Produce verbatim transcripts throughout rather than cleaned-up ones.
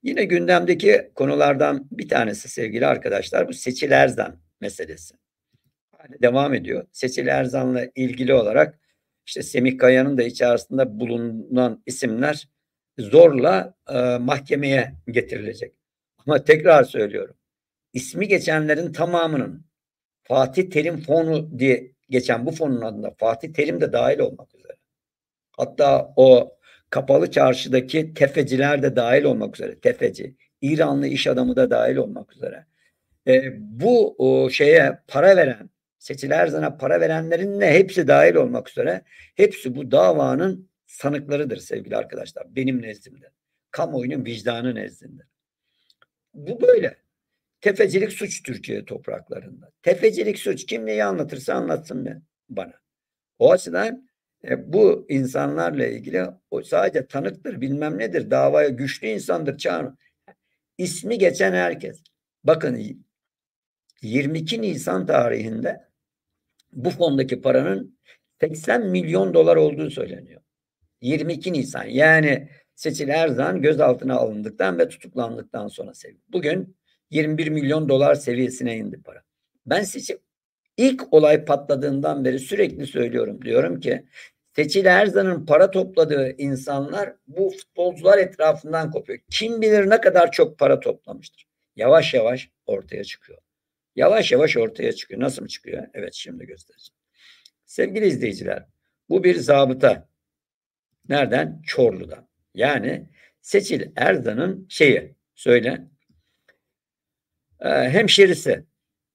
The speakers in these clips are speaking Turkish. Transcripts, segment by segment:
Yine gündemdeki konulardan bir tanesi sevgili arkadaşlar, bu Seçil Erzan meselesi. Hâlâ devam ediyor. Seçil Erzan'la ilgili olarak, işte, Semih Kaya'nın da içerisinde bulunan isimler zorla, eee, mahkemeye getirilecek. Ama tekrar söylüyorum, ismi geçenlerin tamamının Fatih Terim Fonu diye geçen bu fonun adına Fatih Terim de dâhil olmak üzere, hatta o kapalı çarşıdaki tefeciler de dâhil olmak üzere, tefeci, İranlı iş adamı da dâhil olmak üzere, eee, bu, uuu, şeye para veren, Seçil Erzan'a para verenlerin de hepsi dâhil olmak üzere, hepsi bu davanın sanıklarıdır sevgili arkadaşlar, benim nezdimde. Kamuoyunun vicdanı nezdinde. Bu böyle. Tefecilik suç Türkiye topraklarında. Tefecilik suç. Kim neyi anlatırsa anlatsın be bana. O açıdan, eee, bu insanlarla ilgili o sadece tanıktır, bilmem nedir, davaya güçlü insandır, çağırın. İsmi geçen herkes. Bakın y yirmi iki Nisan tarihinde bu fondaki paranın seksen milyon dolar olduğu söyleniyor. yirmi iki Nisan yani Seçil Erzan gözaltına alındıktan ve tutuklandıktan sonra sev bugün yirmi bir milyon dolar seviyesine indi para. Ben seçim ilk olay patladığından beri sürekli söylüyorum. Diyorum ki Seçil Erzan'ın para topladığı insanlar bu futbolcular etrafından kopuyor. Kim bilir ne kadar çok para toplamıştır. Yavaş yavaş ortaya çıkıyor. Yavaş yavaş ortaya çıkıyor. Nasıl mı çıkıyor? Evet, şimdi göstereceğim. Sevgili izleyiciler, bu bir zabıta. Nereden? Çorlu'dan. Yani Seçil Erzan'ın şeyi, söyle, eee, hemşerisi.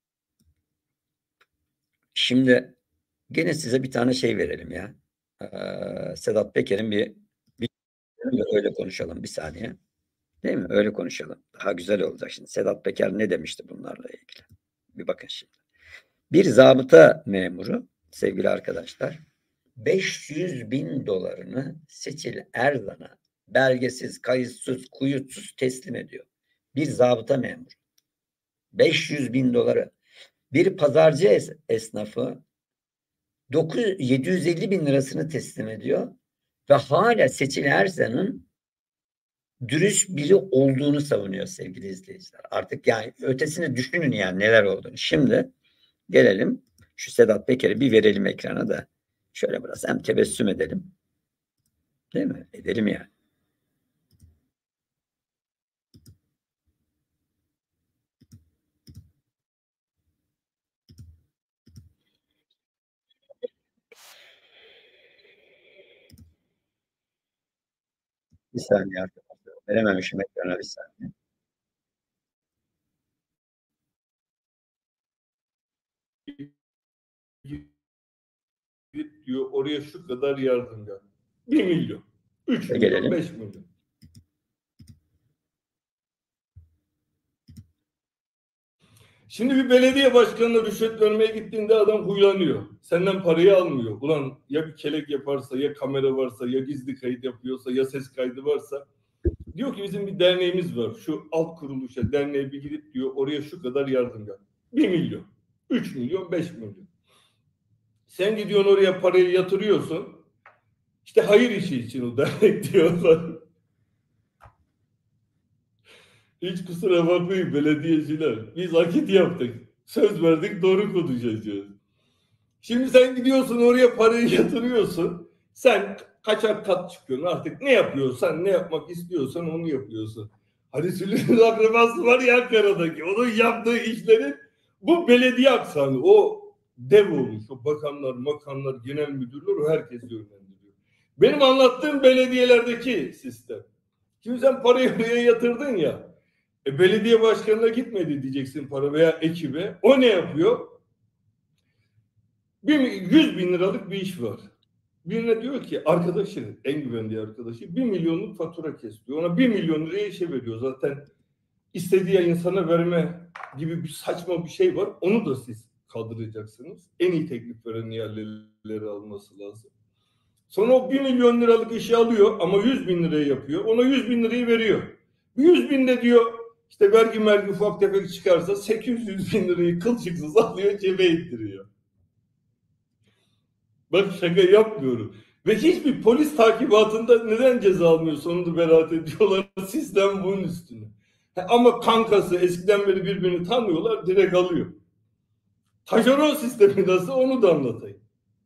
Şimdi gene size bir tane şey verelim ya, eee, Sedat Peker'in bir bir öyle konuşalım bir saniye. Değil mi? Öyle konuşalım. Daha güzel olacak şimdi. Sedat Peker ne demişti bunlarla ilgili? Bir bakın şimdi. Bir zabıta memuru sevgili arkadaşlar, beş yüz bin dolarını Seçil Erzan'a belgesiz, kayıtsız, kuyutsuz teslim ediyor. Bir zabıta memuru. beş yüz bin doları. Bir pazarcı es esnafı dokuz yedi yüz elli bin lirasını teslim ediyor ve hâlâ Seçil Erzan'ın dürüst biri olduğunu savunuyor sevgili izleyiciler. Artık yani ötesini düşünün yani neler olduğunu. Şimdi gelelim şu Sedat Peker'i bir verelim ekrana da şöyle biraz hem tebessüm edelim. Değil mi? Edelim yani. Bir saniye arkadaşlar. Verememişim ekrana bir saniye. Git diyor oraya şu kadar yardım yap. bir milyon. üç milyon, Gelelim. beş milyon. Şimdi bir belediye başkanına rüşvet vermeye gittiğinde adam huylanıyor. Senden parayı almıyor. Ulan ya bir kelek yaparsa, ya kamera varsa, ya gizli kayıt yapıyorsa, ya ses kaydı varsa. Diyor ki bizim bir derneğimiz var. Şu alt kuruluşa, derneğe bir gidip diyor oraya şu kadar yardım yap. bir milyon, üç milyon, beş milyon. Sen gidiyorsun oraya parayı yatırıyorsun. İşte hayır işi için o dernek diyorlar. Hiç kusura bakmayın belediyeciler. Biz akit yaptık. Söz verdik, doğru konuşacağız. Şimdi sen gidiyorsun oraya parayı yatırıyorsun. Sen kaçak kat çıkıyorsun. Artık ne yapıyorsan, ne yapmak istiyorsan onu yapıyorsun. Hani Süleyman akrabası var ya Ankara'daki. Onun yaptığı işlerin bu belediye aksanı. O dev olmuş. O bakanlar, makanlar, genel müdürler o herkes yönlendiriyor. Benim anlattığım belediyelerdeki sistem. Şimdi sen parayı oraya yatırdın ya. E, belediye başkanına gitmedi diyeceksin para veya ekibe. O ne yapıyor? Bir, yüz bin liralık bir iş var. Birine diyor ki arkadaşı, en güvendiği arkadaşı bir milyonluk fatura kes diyor. Ona bir milyon liraya işe veriyor. Zaten istediği insana verme gibi bir saçma bir şey var. Onu da siz kaldıracaksınız. En iyi teklif veren yerleri alması lazım. Sonra o bir milyon liralık işi alıyor ama yüz bin liraya yapıyor. Ona yüz bin lirayı veriyor. yüz binde diyor işte vergi mergi ufak tefek çıkarsa sekiz yüz bin lirayı kılçıksız alıyor cebe indiriyor. Bak şaka yapmıyorum. Ve hiçbir polis takibatında neden ceza almıyor, sonunda beraat ediyorlar. Sistem bunun üstüne. Ama kankası eskiden beri birbirini tanıyorlar, direkt alıyor. Taşeron sistemi nasıl, onu da anlatayım.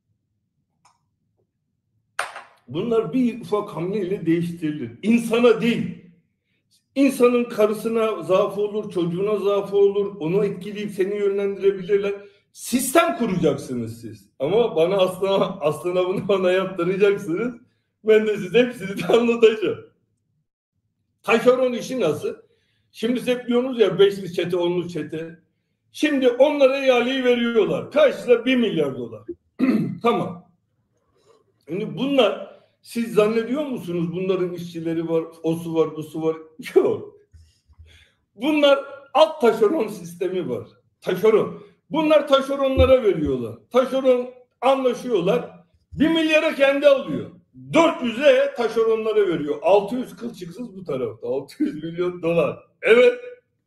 Bunlar bir ufak hamleyle değiştirilir. İnsana değil. İnsanın karısına zaafı olur, çocuğuna zaafı olur. Onu etkileyip seni yönlendirebilirler. Sistem kuracaksınız siz. Ama bana aslına, aslına bunu bana yaptıracaksınız. Ben de size hepsini de anlatacağım. Taşeron işi nasıl? Şimdi siz hep diyorsunuz ya beşli çete, onlu çete. Şimdi onlara ihaleyi veriyorlar. Kaç lira? Bir milyar dolar. Tamam. Şimdi bunlar, siz zannediyor musunuz bunların işçileri var, osu var, busu var? Yok. Bunlar alt taşeron sistemi var. Taşeron. Bunlar taşeronlara veriyorlar. Taşeron anlaşıyorlar. Bir milyara kendi alıyor. dört yüze taşeronlara veriyor. altı yüz kılçıksız bu tarafta. altı yüz milyon dolar. Evet.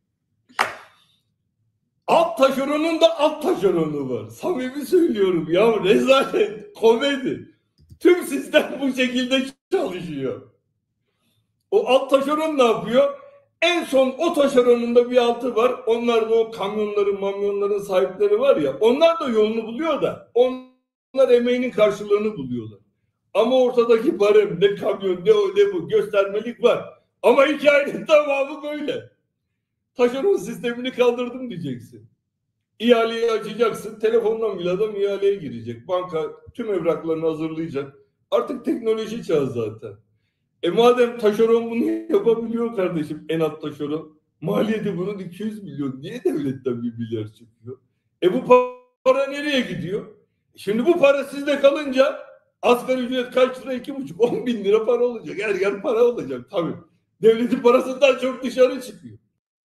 Alt taşeronun da alt taşeronu var. Samimi söylüyorum ya, rezalet, komedi. Tüm sistem bu şekilde çalışıyor. O alt taşeron ne yapıyor? En son o taşeronun da bir altı var. Onlar da o kamyonların, mamyonların sahipleri var ya. Onlar da yolunu buluyor da. Onlar emeğinin karşılığını buluyorlar. Ama ortadaki barem, ne kamyon, ne o ne bu, göstermelik var. Ama hikayenin tamamı böyle. Taşeron sistemini kaldırdım diyeceksin. İhaleyi açacaksın. Telefondan bile adam ihaleye girecek. Banka tüm evraklarını hazırlayacak. Artık teknoloji çağı zaten. E madem taşeron bunu yapabiliyor kardeşim, en alt taşeron. Maliyeti bunun iki yüz milyon. Niye devletten bir milyar çıkıyor? E bu para nereye gidiyor? Şimdi bu para sizde kalınca asgari ücret kaç lira? iki buçuk, on bin lira para olacak. Her yer para olacak tabii. Devletin parasından çok dışarı çıkıyor.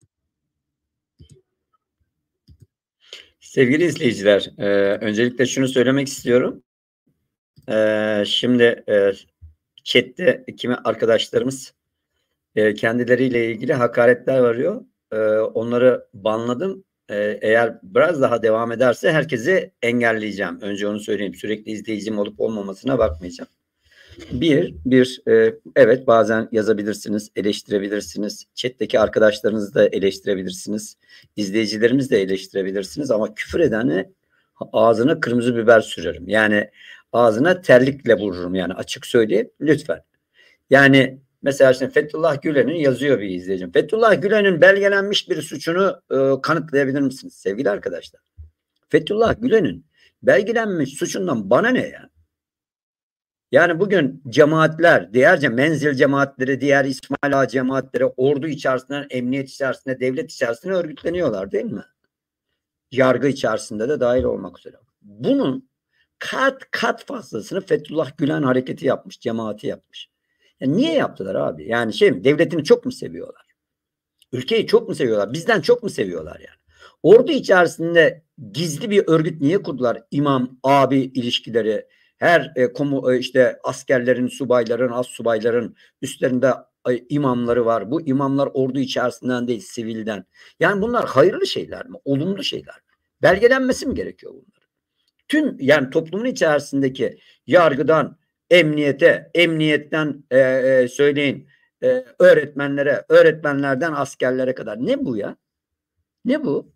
Sevgili izleyiciler, e, öncelikle şunu söylemek istiyorum. E, şimdi e, chatte kimi arkadaşlarımız e, kendileriyle ilgili hakaretler varıyor. E, onları banladım. E, eğer biraz daha devam ederse herkesi engelleyeceğim. Önce onu söyleyeyim. Sürekli izleyicim olup olmamasına bakmayacağım. Bir, bir e, evet bazen yazabilirsiniz, eleştirebilirsiniz. Chat'teki arkadaşlarınızı da eleştirebilirsiniz. İzleyicilerimizi de eleştirebilirsiniz. Ama küfür edene ağzına kırmızı biber sürerim. Yani ağzına terlikle vururum. Yani açık söyleyeyim lütfen. Yani mesela şimdi Fethullah Gülen'in yazıyor bir izleyicim. Fethullah Gülen'in belgelenmiş bir suçunu e, kanıtlayabilir misiniz sevgili arkadaşlar? Fethullah Gülen'in belgelenmiş suçundan bana ne ya? Yani bugün cemaatler, diğerce menzil cemaatleri, diğer İsmail Ağa cemaatleri ordu içerisinde, emniyet içerisinde, devlet içerisinde örgütleniyorlar değil mi? Yargı içerisinde de dahil olmak üzere. Bunun kat kat fazlasını Fethullah Gülen hareketi yapmış, cemaati yapmış. Yani niye yaptılar abi? Yani şey mi, devletini çok mu seviyorlar? Ülkeyi çok mu seviyorlar? Bizden çok mu seviyorlar yani? Ordu içerisinde gizli bir örgüt niye kurdular? İmam, abi ilişkileri, her e, komu, e, işte askerlerin, subayların, az subayların üstlerinde e, imamları var. Bu imamlar ordu içerisinden değil, sivilden. Yani bunlar hayırlı şeyler mi? Olumlu şeyler mi? Belgelenmesi mi gerekiyor bunlar? Tüm yani toplumun içerisindeki yargıdan, emniyete, emniyetten e, e, söyleyin e, öğretmenlere, öğretmenlerden askerlere kadar. Ne bu ya? Ne bu?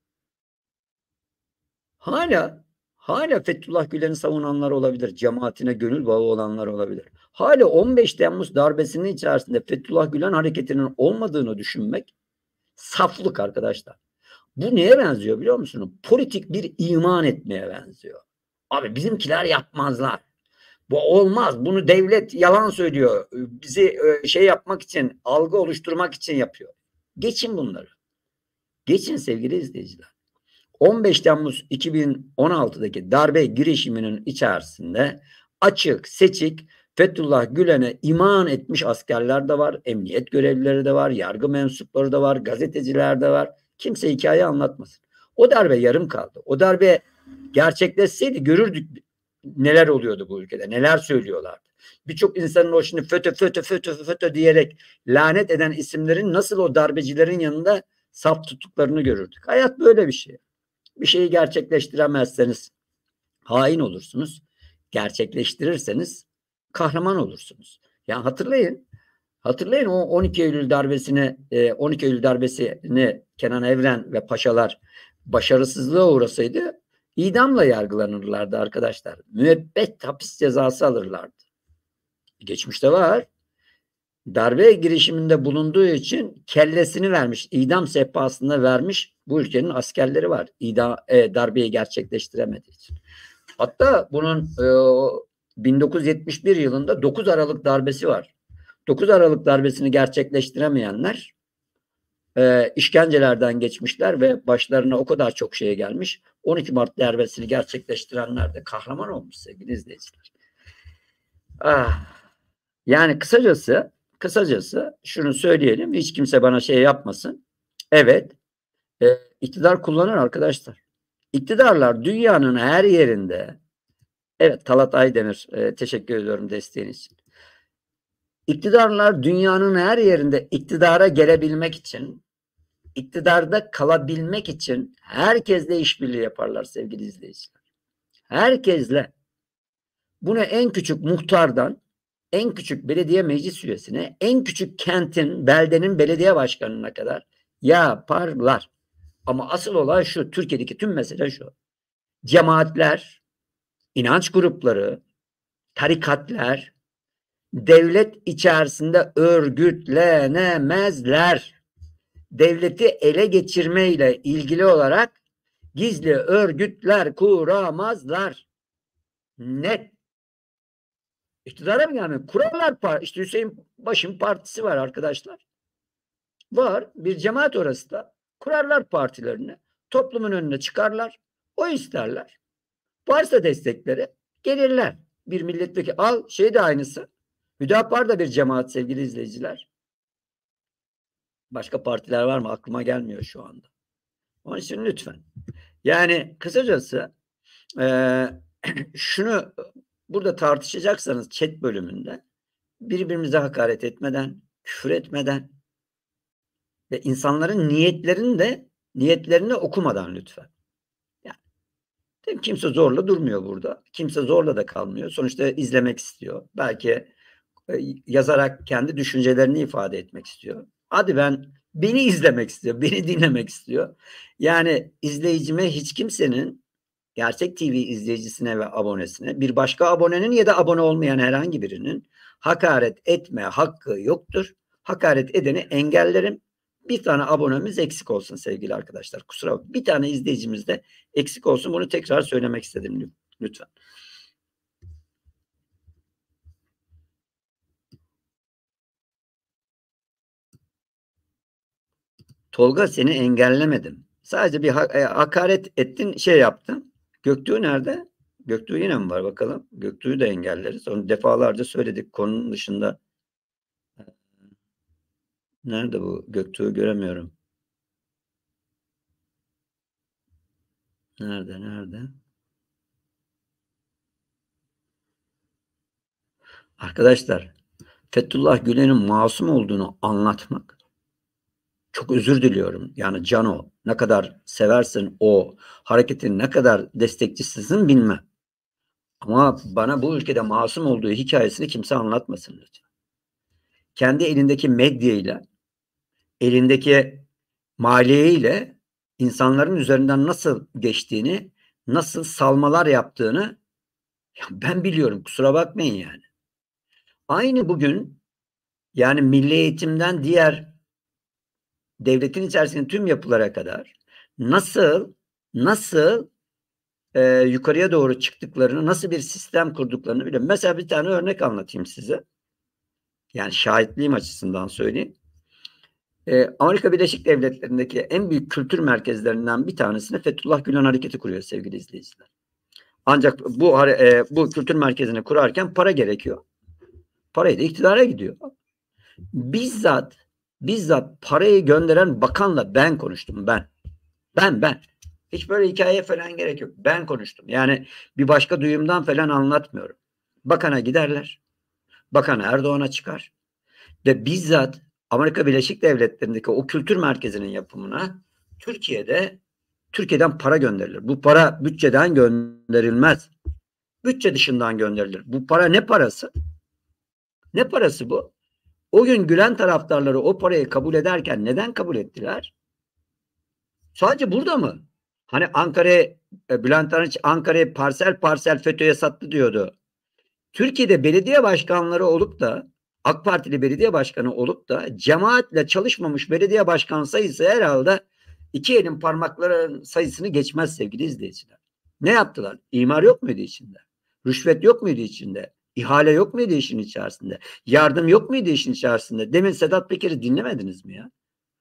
Hala hala Fethullah Gülen'i savunanlar olabilir. Cemaatine gönül bağı olanlar olabilir. Hala on beş Temmuz darbesinin içerisinde Fethullah Gülen hareketinin olmadığını düşünmek saflık arkadaşlar. Bu neye benziyor biliyor musunuz? Politik bir iman etmeye benziyor. Abi bizimkiler yapmazlar. Bu olmaz. Bunu devlet yalan söylüyor. Bizi şey yapmak için, algı oluşturmak için yapıyor. Geçin bunları. Geçin sevgili izleyiciler. on beş Temmuz iki bin on altıdaki darbe girişiminin içerisinde açık, seçik Fethullah Gülen'e iman etmiş askerler de var, emniyet görevlileri de var, yargı mensupları da var, gazeteciler de var. Kimse hikaye anlatmasın. O darbe yarım kaldı. O darbe gerçekleşseydi görürdük neler oluyordu bu ülkede, neler söylüyorlardı. Birçok insanın o şimdi fötö fötö fötö fötö diyerek lanet eden isimlerin nasıl o darbecilerin yanında saf tuttuklarını görürdük. Hayat böyle bir şey. Bir şeyi gerçekleştiremezseniz hain olursunuz. Gerçekleştirirseniz kahraman olursunuz. Yani hatırlayın. Hatırlayın o on iki Eylül darbesini, on iki Eylül darbesini Kenan Evren ve paşalar başarısızlığa uğrasaydı idamla yargılanırlardı arkadaşlar. Müebbet hapis cezası alırlardı. Geçmişte var. Darbe girişiminde bulunduğu için kellesini vermiş, idam sehpasında vermiş bu ülkenin askerleri var. İdam, e, darbeyi gerçekleştiremediği için. Hatta bunun e, bin dokuz yüz yetmiş bir yılında dokuz Aralık darbesi var. dokuz Aralık darbesini gerçekleştiremeyenler e, işkencelerden geçmişler ve başlarına o kadar çok şeye gelmiş. on iki Mart darbesini gerçekleştirenler de kahraman olmuş sevgili izleyiciler. Ah, yani kısacası kısacası şunu söyleyelim. Hiç kimse bana şey yapmasın. Evet, e, iktidar kullanır arkadaşlar. İktidarlar dünyanın her yerinde. Evet, Talat Aydemir, e, teşekkür ediyorum desteğin için. İktidarlar dünyanın her yerinde iktidara gelebilmek için, iktidarda kalabilmek için herkesle işbirliği yaparlar sevgili izleyiciler. Herkesle. Bunu en küçük muhtardan, en küçük belediye meclis üyesine, en küçük kentin, beldenin belediye başkanına kadar yaparlar. Ama asıl olay şu, Türkiye'deki tüm mesele şu. Cemaatler, inanç grupları, tarikatlar, devlet içerisinde örgütlenemezler. Devleti ele geçirmeyle ilgili olarak gizli örgütler kuramazlar. Net. İktidara mı gelmiyor? Kurarlar. İşte Hüseyin Baş'ın partisi var arkadaşlar. Var. Bir cemaat orası da. Kurarlar partilerini. Toplumun önüne çıkarlar. O isterler. Varsa destekleri gelirler. Bir milletvekili. Al şey de aynısı. Hüdapar da bir cemaat sevgili izleyiciler. Başka partiler var mı? Aklıma gelmiyor şu anda. Onun için lütfen. Yani kısacası e, şunu burada tartışacaksanız chat bölümünde birbirimize hakaret etmeden, küfür etmeden ve insanların niyetlerini de niyetlerini okumadan lütfen. Yani kimse zorla durmuyor burada. Kimse zorla da kalmıyor. Sonuçta izlemek istiyor. Belki e, yazarak kendi düşüncelerini ifade etmek istiyor. Hadi ben beni izlemek istiyor, beni dinlemek istiyor. Yani izleyicime hiç kimsenin Gerçek T V izleyicisine ve abonesine bir başka abonenin ya da abone olmayan herhangi birinin hakaret etme hakkı yoktur. Hakaret edeni engellerim. Bir tane abonemiz eksik olsun sevgili arkadaşlar. Kusura bakmayın. Bir tane izleyicimiz de eksik olsun. Bunu tekrar söylemek istedim lütfen. Tolga seni engellemedim. Sadece bir hakaret ettin, şey yaptın. Göktuğ nerede? Göktuğ yine mi var bakalım? Göktuğ'u da engelleriz. Onu defalarca söyledik konunun dışında. Nerede bu? Göktuğ'u göremiyorum. Nerede? Nerede? Arkadaşlar, Fethullah Gülen'in masum olduğunu anlatmak, çok özür diliyorum. Yani Cano, ne kadar seversin o hareketin, ne kadar destekçisisin bilmem. Ama bana bu ülkede masum olduğu hikayesini kimse anlatmasın lütfen. Kendi elindeki medyayla, elindeki maliyeyle insanların üzerinden nasıl geçtiğini, nasıl salmalar yaptığını ya ben biliyorum. Kusura bakmayın yani. Aynı bugün yani milli eğitimden diğer devletin içerisinde tüm yapılara kadar nasıl nasıl e, yukarıya doğru çıktıklarını, nasıl bir sistem kurduklarını biliyorum. Mesela bir tane örnek anlatayım size. Yani şahitliğim açısından söyleyeyim. E, Amerika Birleşik Devletleri'ndeki en büyük kültür merkezlerinden bir tanesini Fethullah Gülen Hareketi kuruyor sevgili izleyiciler. Ancak bu e, bu kültür merkezini kurarken para gerekiyor. Parayı da iktidara gidiyor. Bizzat bizzat parayı gönderen bakanla ben konuştum ben. Ben ben. Hiç böyle hikaye falan gerek yok. Ben konuştum. Yani bir başka duyumdan falan anlatmıyorum. Bakana giderler. Bakan Erdoğan'a çıkar. Ve bizzat Amerika Birleşik Devletleri'ndeki o kültür merkezinin yapımına Türkiye'de Türkiye'den para gönderilir. Bu para bütçeden gönderilmez. Bütçe dışından gönderilir. Bu para ne parası? Ne parası bu? O gün Gülen taraftarları o parayı kabul ederken neden kabul ettiler? Sadece burada mı? Hani Ankara'ya e, Bülent Arınç Ankara'yı parsel parsel FETÖ'ye sattı diyordu. Türkiye'de belediye başkanları olup da AK Partili belediye başkanı olup da cemaatle çalışmamış belediye başkan sayısı herhalde iki elin parmakları sayısını geçmez sevgili izleyiciler. Ne yaptılar? İmar yok muydu içinde? Rüşvet yok muydu içinde? İhale yok muydu işin içerisinde? Yardım yok muydu işin içerisinde? Demin Sedat Peker'i dinlemediniz mi ya?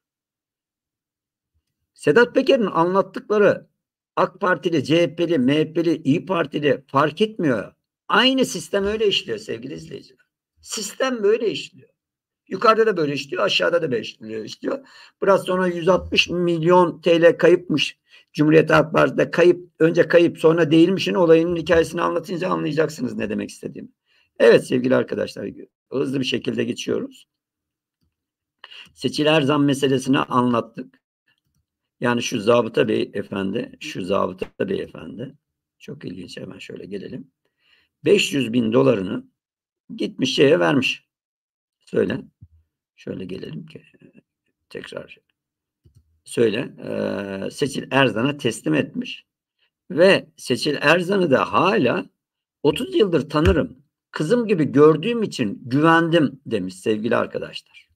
Sedat Peker'in anlattıkları AK Partili, C H P'li, M H P'li, İyi Partili fark etmiyor. Aynı sistem öyle işliyor sevgili izleyiciler. Sistem böyle işliyor. Yukarıda da böyle işliyor, aşağıda da böyle işliyor. işliyor. Biraz sonra yüz altmış milyon T L kayıpmış. Cumhuriyet Halk Partisi'de kayıp, önce kayıp sonra değilmişin olayının hikayesini anlatınca anlayacaksınız ne demek istediğimi. Evet sevgili arkadaşlar, hızlı bir şekilde geçiyoruz. Seçil Erzan meselesini anlattık. Yani şu zabıta beyefendi, şu zabıta beyefendi, çok ilginç, hemen şöyle gelelim. beş yüz bin dolarını gitmiş şeye vermiş. Söyle. Şöyle gelelim ki tekrar. Söyle. Ee, Seçil Erzan'a teslim etmiş. Ve Seçil Erzan'ı da hala otuz yıldır tanırım. Kızım gibi gördüğüm için güvendim demiş sevgili arkadaşlar.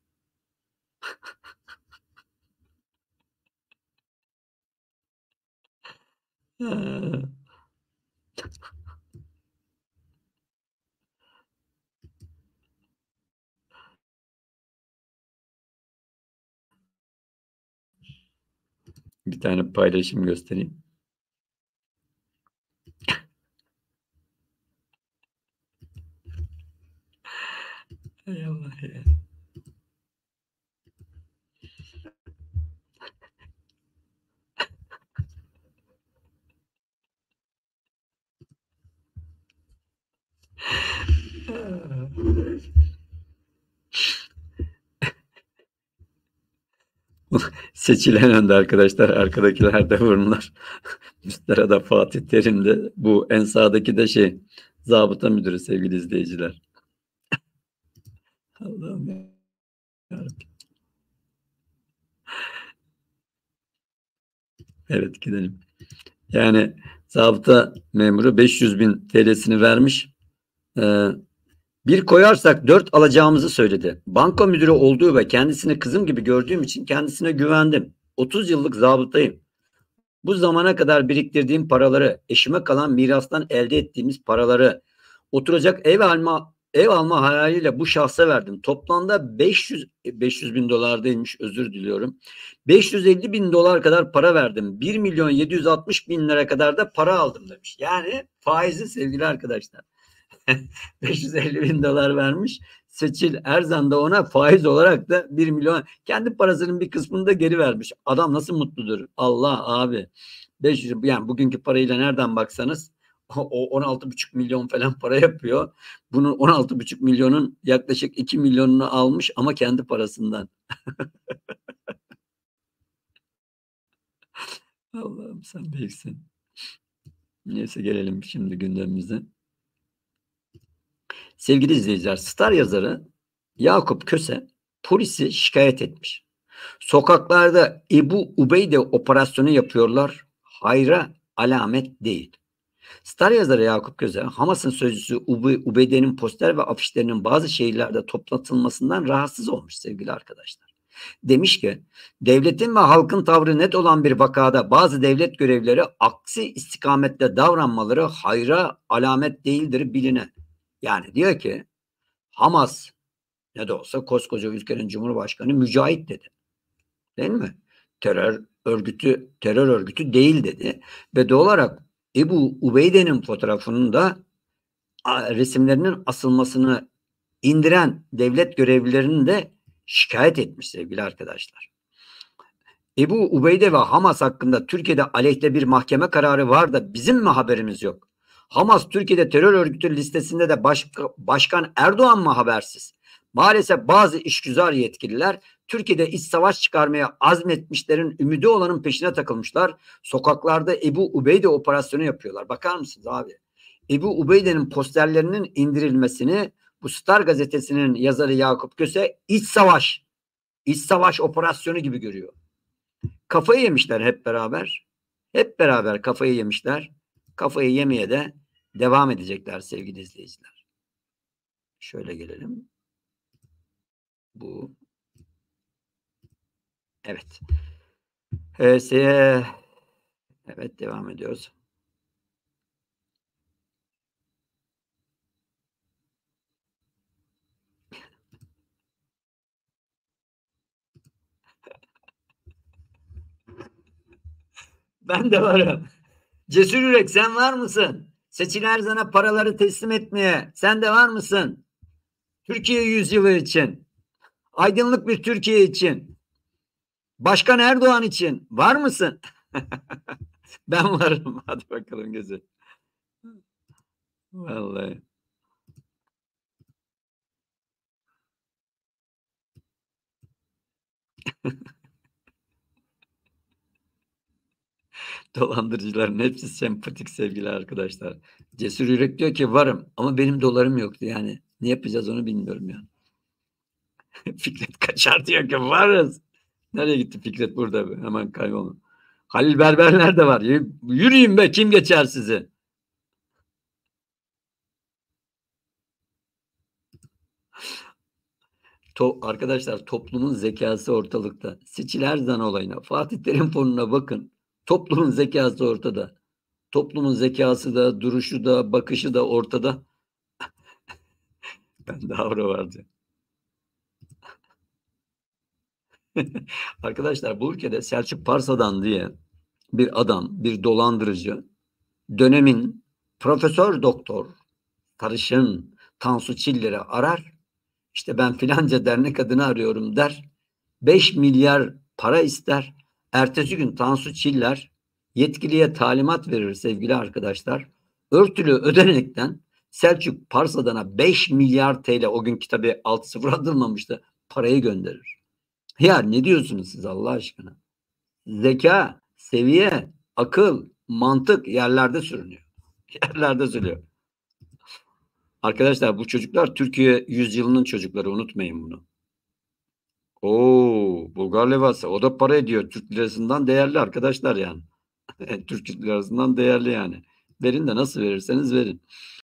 Bir tane paylaşım göstereyim. Hay Allah ya. Seçilen önde arkadaşlar. Arkadakiler de bunlar. Üstlere de Fatih Terim de. Bu en sağdaki de şey zabıta müdürü sevgili izleyiciler. Allah'ım ya. Evet gidelim. Yani zabıta memuru beş yüz bin T L'sini vermiş. Ee, bir koyarsak dört alacağımızı söyledi. Banka müdürü olduğu ve kendisini kızım gibi gördüğüm için kendisine güvendim. otuz yıllık zabıtayım. Bu zamana kadar biriktirdiğim paraları, eşime kalan mirastan elde ettiğimiz paraları, oturacak ev alma ev alma hayaliyle bu şahsa verdim. Toplamda beş yüz beş yüz bin dolar değilmiş, özür diliyorum. beş yüz elli bin dolar kadar para verdim. bir milyon yedi yüz altmış bin lira kadar da para aldım demiş. Yani faizi sevgili arkadaşlar. beş yüz elli bin dolar vermiş. Seçil Erzan da ona faiz olarak da bir milyon, kendi parasının bir kısmını da geri vermiş. Adam nasıl mutludur? Allah abi. beş yüz, yani bugünkü parayla nereden baksanız o on altı buçuk milyon falan para yapıyor. Bunun on altı buçuk milyonun yaklaşık iki milyonunu almış ama kendi parasından. Allah'ım sen büyüksün. Neyse gelelim şimdi gündemimize. Sevgili izleyiciler, Star yazarı Yakup Köse polisi şikayet etmiş. Sokaklarda Ebu Ubeyde operasyonu yapıyorlar. Hayra alamet değil. Star yazarı Yakup Köse, Hamas'ın sözcüsü Ubeyde'nin poster ve afişlerinin bazı şehirlerde toplatılmasından rahatsız olmuş sevgili arkadaşlar. Demiş ki, devletin ve halkın tavrı net olan bir vakada bazı devlet görevlileri aksi istikamette davranmaları hayra alamet değildir biline. Yani diyor ki, Hamas ne de olsa koskoca ülkenin Cumhurbaşkanı mücahit dedi. Değil mi? Terör örgütü terör örgütü değil dedi. Ve doğal olarak Ebu Ubeyde'nin fotoğrafının da resimlerinin asılmasını indiren devlet görevlilerinin de şikayet etmiş sevgili arkadaşlar. Ebu Ubeyde ve Hamas hakkında Türkiye'de aleyhte bir mahkeme kararı var da bizim mi haberimiz yok? Hamas Türkiye'de terör örgütü listesinde de başka, Başkan Erdoğan mı habersiz? Maalesef bazı işgüzar yetkililer Türkiye'de iç savaş çıkarmaya azmetmişlerin ümidi olanın peşine takılmışlar. Sokaklarda Ebu Ubeyde operasyonu yapıyorlar. Bakar mısınız abi? Ebu Ubeyde'nin posterlerinin indirilmesini Bu Star gazetesinin yazarı Yakup Köse iç savaş, iç savaş operasyonu gibi görüyor. Kafayı yemişler hep beraber. Hep beraber kafayı yemişler. Kafayı yemeye de devam edecekler sevgili izleyiciler. Şöyle gelelim. Bu. Evet. Ee, evet devam ediyoruz. Ben de varım. Cesur Yürek sen var mısın? Seçil Erzan'a paraları teslim etmeye sen de var mısın? Türkiye yüzyılı için, aydınlık bir Türkiye için, Başkan Erdoğan için var mısın? Ben varım. Hadi bakalım gözü. Vallahi. Dolandırıcıların hepsi sempatik sevgili arkadaşlar. Cesur Yürek diyor ki varım ama benim dolarım yoktu yani. Ne yapacağız onu bilmiyorum ya. Fikret Kaçar diyor ki varız. Nereye gitti Fikret burada? Hemen kayboldu. Halil Berberler de var. Yürüyün be kim geçer sizi? To arkadaşlar toplumun zekası ortalıkta. Seçil Erzan olayına, Fatih Terim fonuna bakın. Toplumun zekası ortada. Toplumun zekası da, duruşu da, bakışı da ortada. Ben de avra vardı. Arkadaşlar bu ülkede Selçuk Parsadan diye bir adam, bir dolandırıcı, dönemin profesör doktor, sarışın Tansu Çiller'i arar. İşte ben filanca dernek adını arıyorum der. beş milyar para ister. Ertesi gün Tansu Çiller yetkiliye talimat verir sevgili arkadaşlar. Örtülü ödenekten Selçuk Parsadan'a beş milyar T L o gün tabii altı sıfır atılmamıştı. Parayı gönderir. Ya ne diyorsunuz siz Allah aşkına? Zeka, seviye, akıl, mantık yerlerde sürünüyor. Yerlerde sürünüyor. Arkadaşlar bu çocuklar Türkiye yüzyılının çocukları unutmayın bunu. Oo, Bulgar levhası o da para ediyor. Türk lirasından değerli arkadaşlar yani. Türk lirasından değerli yani. Verin de nasıl verirseniz verin.